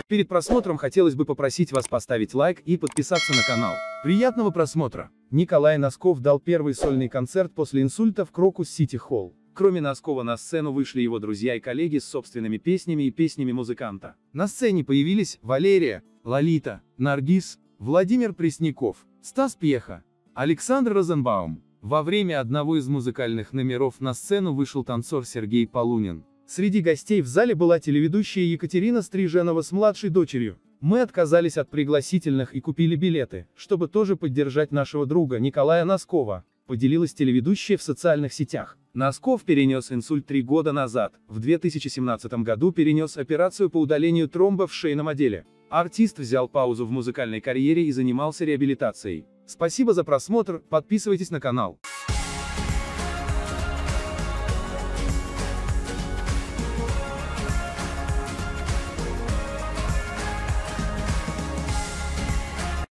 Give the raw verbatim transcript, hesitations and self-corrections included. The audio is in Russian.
Перед просмотром хотелось бы попросить вас поставить лайк и подписаться на канал. Приятного просмотра! Николай Носков дал первый сольный концерт после инсульта в Крокус Сити Холл. Кроме Носкова на сцену вышли его друзья и коллеги с собственными песнями и песнями музыканта. На сцене появились Валерия, Лолита, Наргиз, Владимир Пресняков, Стас Пьеха, Александр Розенбаум. Во время одного из музыкальных номеров на сцену вышел танцор Сергей Полунин. Среди гостей в зале была телеведущая Екатерина Стриженова с младшей дочерью. Мы отказались от пригласительных и купили билеты, чтобы тоже поддержать нашего друга Николая Носкова, поделилась телеведущая в социальных сетях. Носков перенес инсульт три года назад, в две тысячи семнадцатом году перенес операцию по удалению тромба в шейном отделе. Артист взял паузу в музыкальной карьере и занимался реабилитацией. Спасибо за просмотр, подписывайтесь на канал.